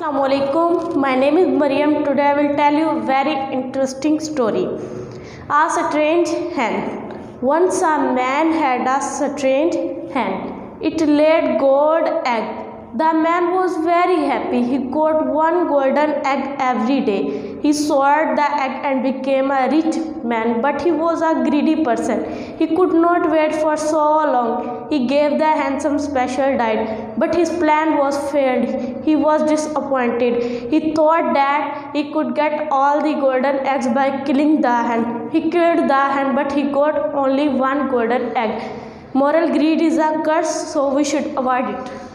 Assalamualaikum. My name is Mariam. Today I will tell you a very interesting story. A strange hen. Once a man had a strange hen. It laid gold egg. The man was very happy. He got one golden egg every day. He sold the egg and became a rich man, but he was a greedy person. He could not wait for so long. He gave the hen some special diet, but his plan was failed. He was disappointed. He thought that he could get all the golden eggs by killing the hen. He killed the hen, but he got only one golden egg. Moral: greed is a curse, so we should avoid it.